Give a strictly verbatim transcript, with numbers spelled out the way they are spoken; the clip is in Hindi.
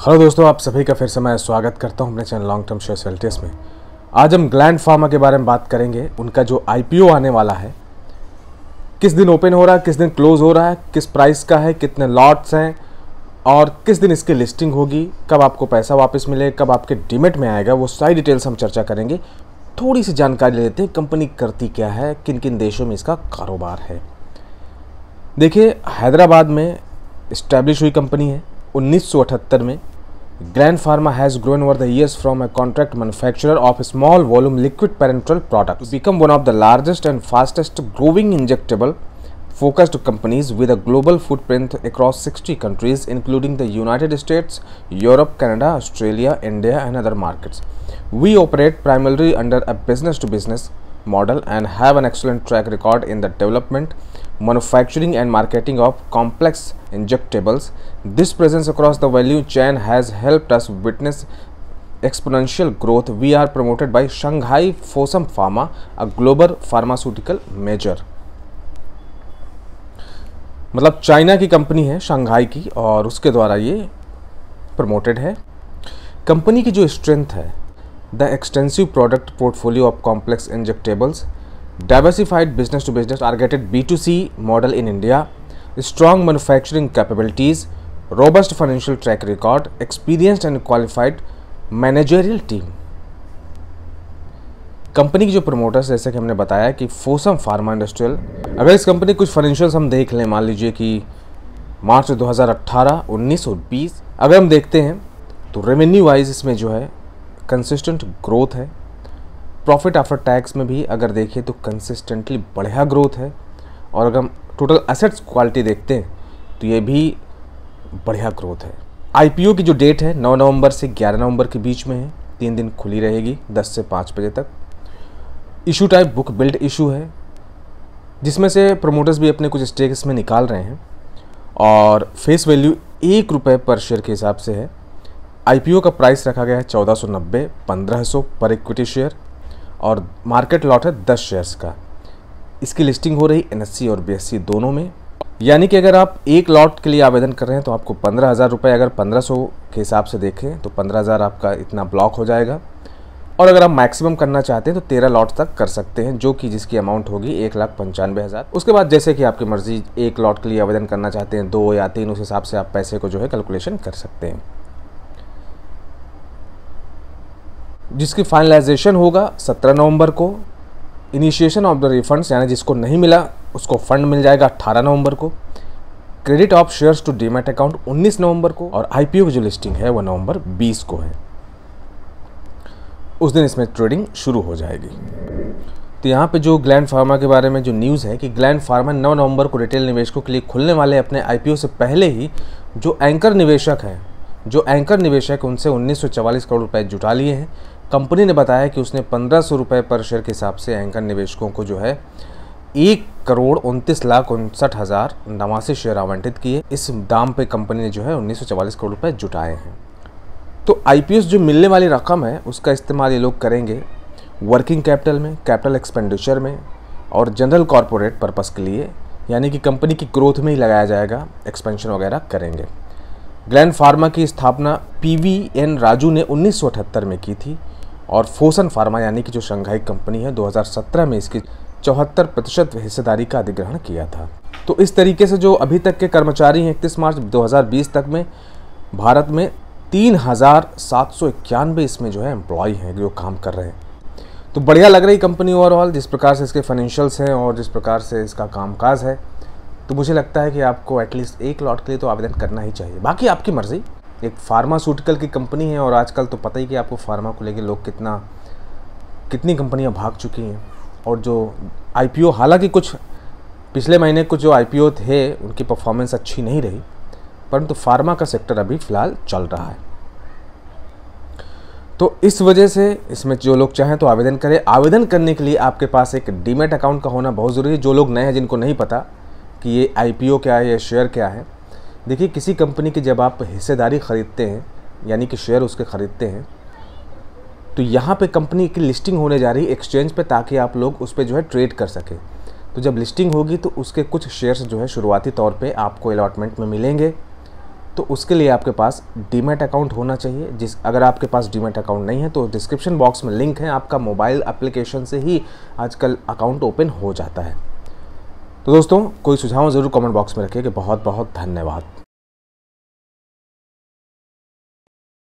हेलो दोस्तों, आप सभी का फिर से मैं स्वागत करता हूं अपने चैनल लॉन्ग टर्म शेयर सेल्टियस में। आज हम ग्लैंड फार्मा के बारे में बात करेंगे। उनका जो आईपीओ आने वाला है, किस दिन ओपन हो रहा है, किस दिन क्लोज हो रहा है, किस प्राइस का है, कितने लॉट्स हैं और किस दिन इसकी लिस्टिंग होगी, कब आपको पैसा वापस मिले, कब आपके डीमेट में आएगा, वो सारी डिटेल्स हम चर्चा करेंगे। थोड़ी सी जानकारी लेते हैं कंपनी करती क्या है, किन किन देशों में इसका कारोबार है। देखिए, हैदराबाद में इस्टेब्लिश हुई कंपनी है उन्नीस सौ अठहत्तर में। Gland Pharma has grown over the years from a contract manufacturer of small volume liquid parenteral product to become one of the largest and fastest growing injectable focused companies with a global footprint across sixty countries including the United States, Europe, Canada, Australia, India and other markets. We operate primarily under a business to business model and have an excellent track record in the development, manufacturing and marketing of complex injectables. This presence across the value chain has helped us witness exponential growth. We are promoted by Shanghai Fosun Pharma, a global pharmaceutical major. मतलब चाइना की कंपनी है, शंघाई की, और उसके द्वारा ये प्रमोटेड है। कंपनी की जो स्ट्रेंथ है, the extensive product portfolio of complex injectables, diversified business to business targeted B two C model in India, strong manufacturing capabilities, robust financial track record, experienced and qualified managerial team. कंपनी की जो प्रमोटर्स, जैसे कि हमने बताया कि फोसम फार्मा इंडस्ट्रियल, अगर इस कंपनी कुछ फाइनेंशियल्स हम देख लें, मान लीजिए कि मार्च दो हज़ार अठारह, उन्नीस और बीस अगर हम देखते हैं तो रेवेन्यू वाइज इसमें जो है कंसिस्टेंट ग्रोथ है। प्रॉफिट आफ्टर टैक्स में भी अगर देखें तो कंसिस्टेंटली बढ़िया ग्रोथ है। और अगर हम टोटल एसेट्स क्वालिटी देखते हैं तो ये भी बढ़िया ग्रोथ है। आईपीओ की जो डेट है नौ नवंबर से ग्यारह नवंबर के बीच में है, तीन दिन खुली रहेगी दस से पाँच बजे तक। Issue type book build issue है, जिसमें से प्रमोटर्स भी अपने कुछ स्टेक इसमें निकाल रहे हैं और फेस वैल्यू एक रुपये पर शेयर के हिसाब से है। आईपीओ का प्राइस रखा गया है चौदह सौ नब्बे पंद्रह सौ पर इक्विटी शेयर और मार्केट लॉट है दस शेयर्स का। इसकी लिस्टिंग हो रही एनएससी और बीएससी दोनों में। यानी कि अगर आप एक लॉट के लिए आवेदन कर रहे हैं तो आपको पंद्रह हज़ार रुपये, अगर पंद्रह सौ के हिसाब से देखें तो पंद्रह हज़ार आपका इतना ब्लॉक हो जाएगा। और अगर आप मैक्सिमम करना चाहते हैं तो तेरह लॉट तक कर सकते हैं, जो कि जिसकी अमाउंट होगी एक लाख पंचानवे हज़ार। उसके बाद जैसे कि आपकी मर्जी, एक लॉट के लिए आवेदन करना चाहते हैं दो या तीन, उस हिसाब से आप पैसे को जो है कैलकुलेशन कर सकते हैं। जिसकी फाइनलाइजेशन होगा सत्रह नवंबर को। इनिशिएशन ऑफ द रिफंड्स, यानी जिसको नहीं मिला उसको फंड मिल जाएगा अट्ठारह नवंबर को। Credit of shares to demat account उन्नीस नवंबर को। और आईपीओ की जो लिस्टिंग है वो नवंबर बीस को है, उस दिन इसमें ट्रेडिंग शुरू हो जाएगी। तो यहाँ पे जो ग्लैंड फार्मा के बारे में जो न्यूज़ है कि ग्लैंड फार्मा नौ नवंबर को रिटेल निवेशकों के लिए खुलने वाले अपने आईपीओ से पहले ही जो एंकर निवेशक हैं जो एंकर निवेशक उनसे उन्नीस सौ चवालीस करोड़ रुपए जुटा लिए हैं। कंपनी ने बताया कि उसने पंद्रह सौ रुपये पर शेयर के हिसाब से एंकर निवेशकों को जो है एक करोड़ उनतीस लाख उनसठ हज़ार नवासी शेयर आवंटित किए। इस दाम पे कंपनी ने जो है उन्नीस सौ चवालीस करोड़ रुपए जुटाए हैं। तो आईपीओस जो मिलने वाली रकम है उसका इस्तेमाल ये लोग करेंगे वर्किंग कैपिटल में, कैपिटल एक्सपेंडिचर में और जनरल कॉरपोरेट पर्पस के लिए, यानी कि कंपनी की ग्रोथ में ही लगाया जाएगा, एक्सपेंशन वगैरह करेंगे। ग्लैंड फार्मा की स्थापना पीवी एन राजू ने उन्नीस सौ अठहत्तर में की थी और फोसन फार्मा यानी कि जो शंघाई कंपनी है दो हज़ार सत्रह में इसकी चौहत्तर प्रतिशत हिस्सेदारी का अधिग्रहण किया था। तो इस तरीके से जो अभी तक के कर्मचारी हैं इकतीस मार्च दो हज़ार बीस तक में भारत में तीन हज़ार सात सौ इक्यानवे इसमें जो है एम्प्लॉय हैं जो काम कर रहे हैं। तो बढ़िया लग रही कंपनी ओवरऑल, जिस प्रकार से इसके फाइनेंशियल्स हैं और जिस प्रकार से इसका कामकाज है। तो मुझे लगता है कि आपको एटलीस्ट एक लॉट के लिए तो आवेदन करना ही चाहिए, बाकी आपकी मर्ज़ी। एक फार्मास्यूटिकल की कंपनी है और आजकल तो पता ही कि आपको फार्मा को लेकर लोग कितना कितनी कंपनियां भाग चुकी हैं। और जो आईपीओ, हालांकि कुछ पिछले महीने कुछ जो आईपीओ थे उनकी परफॉर्मेंस अच्छी नहीं रही, परंतु फार्मा का सेक्टर अभी फ़िलहाल चल रहा है। तो इस वजह से इसमें जो लोग चाहें तो आवेदन करें। आवेदन करने के लिए आपके पास एक डीमैट अकाउंट का होना बहुत ज़रूरी है। जो लोग नए हैं, जिनको नहीं पता कि ये आईपीओ क्या है, ये शेयर क्या है, देखिए किसी कंपनी की जब आप हिस्सेदारी ख़रीदते हैं यानी कि शेयर उसके ख़रीदते हैं तो यहाँ पे कंपनी की लिस्टिंग होने जा रही है एक्सचेंज पे, ताकि आप लोग उस पर जो है ट्रेड कर सकें। तो जब लिस्टिंग होगी तो उसके कुछ शेयर्स जो है शुरुआती तौर पे आपको अलॉटमेंट में मिलेंगे तो उसके लिए आपके पास डीमैट अकाउंट होना चाहिए। जिस अगर आपके पास डीमैट अकाउंट नहीं है तो डिस्क्रिप्शन बॉक्स में लिंक है, आपका मोबाइल एप्लीकेशन से ही आजकल अकाउंट ओपन हो जाता है। तो दोस्तों कोई सुझाव ज़रूर कमेंट बॉक्स में रखिए। कि बहुत बहुत धन्यवाद।